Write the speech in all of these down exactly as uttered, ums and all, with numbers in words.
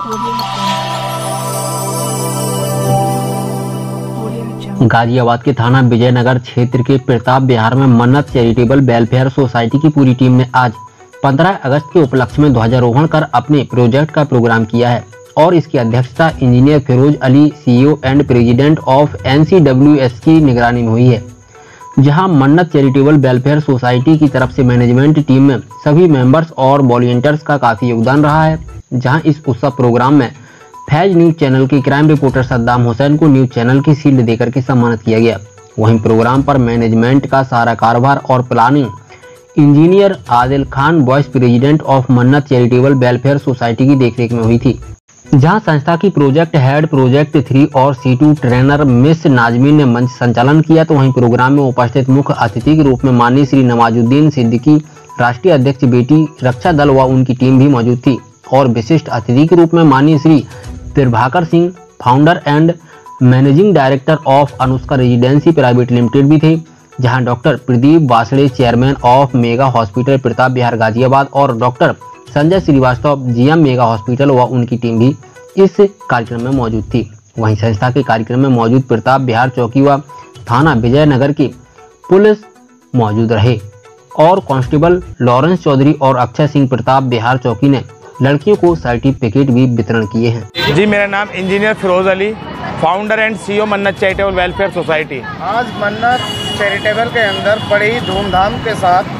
गाजियाबाद के थाना विजयनगर क्षेत्र के प्रताप विहार में मन्नत चैरिटेबल वेलफेयर सोसाइटी की पूरी टीम ने आज पंद्रह अगस्त के उपलक्ष्य में ध्वजारोहण कर अपने प्रोजेक्ट का प्रोग्राम किया है और इसकी अध्यक्षता engineer Firoz Ali, CEO and president of NCWS की निगरानी में हुई है। जहां मन्नत चैरिटेबल वेलफेयर सोसाइटी की तरफ से मैनेजमेंट टीम में सभी मेंबर्स और वॉलंटियर्स का काफी योगदान रहा है। जहां इस उत्सव प्रोग्राम में फैज न्यूज चैनल के क्राइम रिपोर्टर सद्दाम हुसैन को न्यूज चैनल की शील्ड देकर के सम्मानित किया गया। वहीं प्रोग्राम पर मैनेजमेंट का सारा कारोबार और planning engineer Adil Khan, vice president of Mannat charitable welfare society की देखरेख में हुई थी। जहां संस्था की प्रोजेक्ट हेड, प्रोजेक्ट थ्री और C two trainer miss Nazmeen ने मंच संचालन किया। तो वहीं प्रोग्राम में उपस्थित मुख्य अतिथि के रूप में माननीय श्री नवाजुद्दीन सिद्दीकी, राष्ट्रीय अध्यक्ष बेटी रक्षा दल व उनकी टीम भी मौजूद थी और विशिष्ट अतिथि के रूप में माननीय Shri Prabhakar Singh, founder and managing director of Anushka residency private limited भी थे। जहां doctor Pradeep Wasade, chairman of Mega hospital Pratap Vihar Ghaziabad और doctor Sanjay Srivastava, GM mega hospital व उनकी टीम भी इस कार्यक्रम में मौजूद थी। वहीं संस्था के कार्यक्रम में मौजूद प्रताप विहार चौकी व थाना विजयनगर की पुलिस मौजूद रहे और कांस्टेबल लॉरेंस चौधरी और अक्षय सिंह प्रताप विहार चौकी ने लड़कियों को सर्टिफिकेट भी वितरण किए हैं। जी, मेरा नाम engineer Firoz Ali, founder and CEO Mannat charitable welfare society. आज मन्नत चैरिटेबल के अंदर बड़ी ही धूमधाम के साथ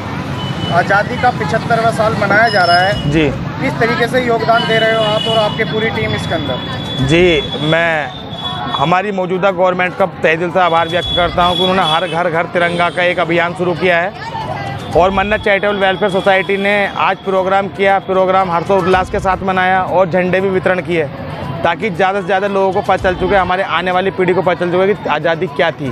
आज़ादी का पचहत्तरवां साल मनाया जा रहा है। जी, किस तरीके से योगदान दे रहे हो आप और आपकी पूरी टीम इसके अंदर? जी, मैं हमारी मौजूदा गवर्नमेंट का तहे दिल से आभार व्यक्त करता हूँ कि उन्होंने हर घर घर तिरंगा का एक अभियान शुरू किया है और मन्नत चैरिटेबल वेलफेयर सोसाइटी ने आज प्रोग्राम किया। प्रोग्राम हर्षोल्लास के साथ मनाया और झंडे भी वितरण किए ताकि ज़्यादा से ज़्यादा लोगों को पता चल चुके, हमारे आने वाली पीढ़ी को पता चल चुका कि आज़ादी क्या थी।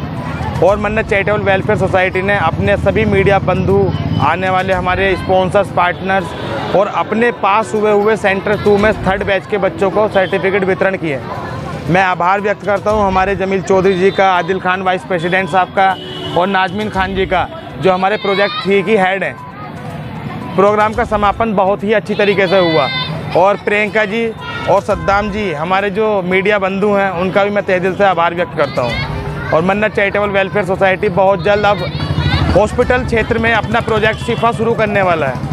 और मन्नत चैरिटेबल वेलफेयर सोसाइटी ने अपने सभी मीडिया बंधु, आने वाले हमारे स्पॉन्सर्स, पार्टनर्स और अपने पास हुए हुए सेंटर टू में थर्ड बैच के बच्चों को सर्टिफिकेट वितरण किए। मैं आभार व्यक्त करता हूँ हमारे जमील चौधरी जी का, आदिल खान वाइस प्रेसिडेंट साहब का और नाजमीन खान जी का, जो हमारे प्रोजेक्ट थ्री की हेड हैं। प्रोग्राम का समापन बहुत ही अच्छी तरीके से हुआ और प्रियंका जी और सद्दाम जी, हमारे जो मीडिया बंधु हैं, उनका भी मैं तहे दिल से आभार व्यक्त करता हूँ। और मन्नत चैरिटेबल वेलफेयर सोसाइटी बहुत जल्द अब हॉस्पिटल क्षेत्र में अपना प्रोजेक्ट शिफा शुरू करने वाला है।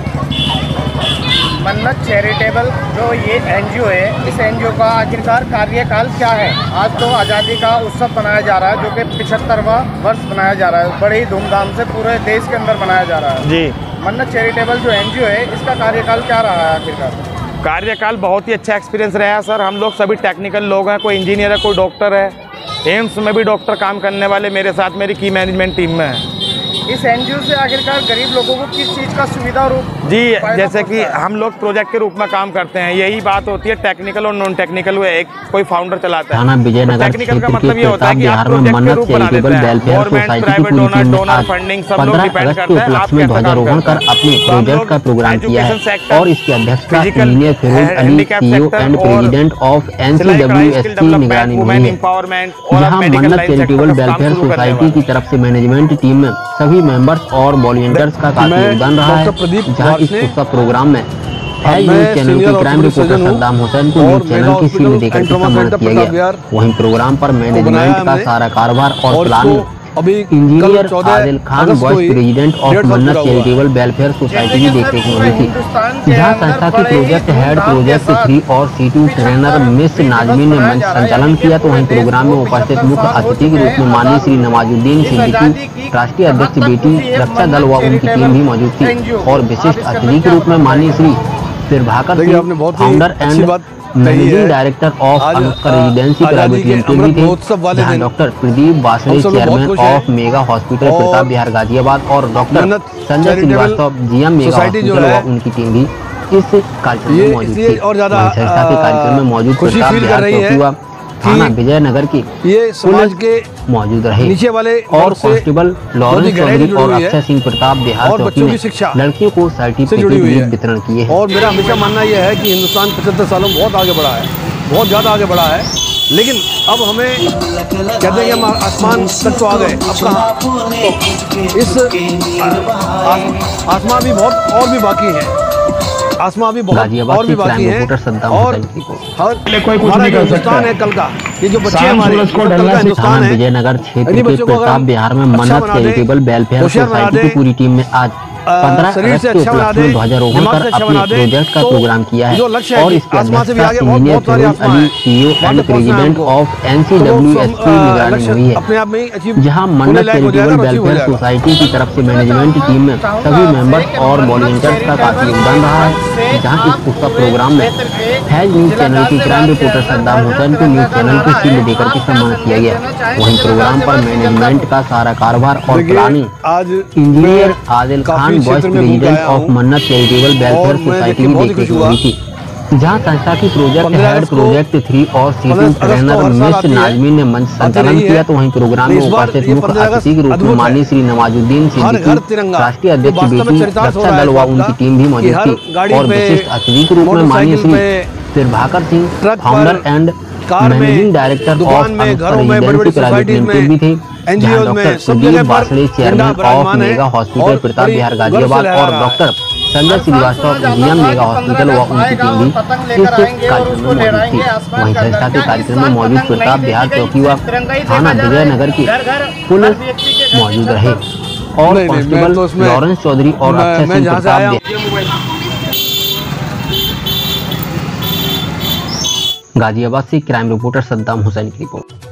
मन्नत चैरिटेबल जो ये एनजीओ है, इस एनजीओ का आखिरकार कार्यकाल क्या है? आज तो आज़ादी का उत्सव मनाया जा रहा है जो कि पिछहत्तरवां वर्ष मनाया जा रहा है, बड़े ही धूमधाम से पूरे देश के अंदर मनाया जा रहा है। जी, मन्नत चैरिटेबल जो एनजीओ है, इसका कार्यकाल क्या रहा है आखिरकार? कार्यकाल बहुत ही अच्छा एक्सपीरियंस रहा है सर। हम लोग सभी टेक्निकल लोग हैं, कोई इंजीनियर है, कोई डॉक्टर है, एम्स में भी डॉक्टर काम करने वाले मेरे साथ मेरी की मैनेजमेंट टीम में है। इस एनजीओ से आखिरकार गरीब लोगों को किस चीज़ का सुविधा रूप? जी, जैसे कि हम लोग प्रोजेक्ट के रूप में काम करते हैं, यही बात होती है टेक्निकल और नॉन टेक्निकल हुए एक कोई फाउंडर चलाता है। टेक्निकल का मतलब ये होता है कि आप प्रोजेक्ट के रूप बना देते हैं। Government, private donor, donor funding सब लोग डिपेंड करते हैं। आप ध्वजारोहण कर अपने प्रोजेक्ट का प्रोग्राम किया है और इसकी अध्यक्षता engineer Firoz Ali, CEO and president of NCWS की निगरानी में हुई है। जहां मन्नत चैरिटेबल वेलफेयर सोसाइटी की तरफ से मैनेजमेंट टीम में सभी मेंबर्स और वॉलंटियर्स का काफी योगदान रहा है। जहां इस उत्सव प्रोग्राम में फैज न्यूज चैनल के क्राइम रिपोर्टर सद्दाम हुसैन को न्यूज चैनल की शील्ड देकर सम्मानित किया गया। वहीं प्रोग्राम पर मैनेजमेंट का सारा कारोबार और planning engineer Adil Khan, vice president of Mannat charitable welfare society की देखरेख में हुई थी। जहां संस्था की प्रोजेक्ट हेड, प्रोजेक्ट थ्री और C two trainer miss Nazmeen ने मंच संचालन किया। तो वहीं प्रोग्राम में उपस्थित मुख्य अतिथि के रूप में माननीय श्री नवाजुद्दीन सिद्दीकी, राष्ट्रीय अध्यक्ष बेटी रक्षा दल व उनकी टीम भी मौजूद थी और विशिष्ट अतिथि के रूप में माननीय Shri Prabhakar Singh, founder and managing director of Anushka residency private limited भी थे। जहां doctor Pradeep Wasade, chairman of Mega hospital Pratap Vihar Ghaziabad और doctor Sanjay Srivastava, GM mega hospital व उनकी टीम भी इस कार्यक्रम में मौजूद थी। संस्था के कार्यक्रम में मौजूद प्रताप विहार चौकी व थाना विजयनगर की ये समाज के मौजूद रहे नीचे वाले और कांस्टेबल लॉरेंस चौधरी और अक्षय सिंह प्रताप विहार चौकी ने लड़कियों को सर्टिफिकेट भी वितरण किए हैं। और मेरा हमेशा मानना यह है कि हिंदुस्तान पचहत्तर सालों में बहुत आगे बढ़ा है, बहुत ज़्यादा आगे बढ़ा है, लेकिन अब हमें कहते हैं कि हम आसमान तक तो आ गए, अब कहाँ? इस आसमान भी बहुत और भी बाकी है। आसमां भी बहुत गाजियाबाद और भी से बाकी क्राइम है। रिपोर्टर सद्दाम और हुसैन की रिपोर्ट। हर कोई कुछ हमारा नहीं जो कर हिंदुस्तान सकता। है कल का, ये जो बच्चे शाम हमारे सूरज को कल का ढलना से हिंदुस्तान थाना है। विजयनगर क्षेत्र इन्हीं के बच्चों को अगर प्रताप हम बिहार में अच्छा मन्नत बना दें, चैरिटेबल वेलफेयर होशियार बना सोसाइटी की दें, पूरी टीम ने आज पंद्रह शरीर अगस्त से के अच्छा बना उपलक्ष्य में दें, ध्वजारोहण दिमाग कर से अच्छा अपने बना दें, प्रोजेक्ट का तो प्रोग्राम किया है जो लक्ष्य है और कि इसकी आसमान से भी अध्यक्षता आगे बहुत इंजीनियर बहुत सारे फिरोज आसमान अली हैं। सीईओ वहाँ एंड पे पहुंचना है प्रेसिडेंट हमको। ऑफ तो वो एनसीडब्ल्यूएसपी सम- अ, निगरानी लक्ष्य हुई है, अपने आप में ही अचीव जहां होने मन्नत लायक हो चैरिटेबल जाएगा, अचीव हो वेलफेयर जाएगा। सोसाइटी की तरफ से मैनेजमेंट टीम में सभी मेंबर्स और वॉलंटियर्स का काफी योगदान रहा है। जहां इस उत्सव प्रोग्राम में फैज न्यूज चैनल के क्राइम रिपोर्टर सद्दाम हुसैन को न्यूज चैनल की शील्ड देकर के सम्मानित किया गया। वहीं प्रोग्राम पर मैनेजमेंट का सारा कारोबार और प्लानिंग आज इंजीनियर आदिल काफी खान वाइस क्षेत्र में घूम के प्रेसिडेंट आया ऑफ हूं मन्नत चैरिटेबल वेलफेयर और मैं सोसाइटी देख के की बहुत ही देखरेख खुश में हुई थी, जहां संस्था की प्रोजेक्ट पंद्रह हेड अगस्त को- प्रोजेक्ट थ्री और पंद्रह सीटिंग अगस्त को ट्रेनर हर साल मिस आती है, नाजमीन ने मंच आती संचालन रही है। किया। तो वहीं प्रोग्राम में इस बार उपस्थित ये मुख्य पंद्रह अगस्त अतिथि के रूप में अद्भुत है। माननीय श्री नवाजुद्दीन हर सिद्दीकी घर तिरंगा, राष्ट्रीय ये अध्यक्ष वास्तव में बेटी चरितार्थ हो रक्षा रहा है दल इस व बात उनकी का टीम भी कि मौजूद हर थी गाड़ी और पे, विशिष्ट अतिथि के रूप में माननीय मोटरसाइकिल श्री पे, प्रभाकर सिंह ट्रक पर, फाउंडर एंड कार में, मैनेजिंग डायरेक्टर दुकान ऑफ में, घरों में, बड़ी रेजिडेंसी बड़ी प्राइवेट सोसाइटीज लिमिटेड भी थे, में, जहां एनजीओ डॉक्टर में, सब सुधीर जगह पर बासले झंडा चेयरमैन ऑफ विराजमान है मेगा हॉस्पिटल और प्रताप बड़ी बिहार गर्व से गाजियाबाद लहरा और रहा है। Doctor Sanjay Srivastava GM mega hospital व उनकी टीम भी इस कार्यक्रम में मौजूद थी। वहीं संस्था के कार्यक्रम में मौजूद प्रताप बिहार चौकी व थाना विजयनगर की पुलिस मौजूद रहे और नहीं, नहीं, मैं कांस्टेबल तो उसमें- लॉरेंस चौधरी और मैं- अक्षय मैं सिंह जहाँ से प्रताप आया हूँ- गाजियाबाद से क्राइम रिपोर्टर सद्दाम हुसैन की रिपोर्ट।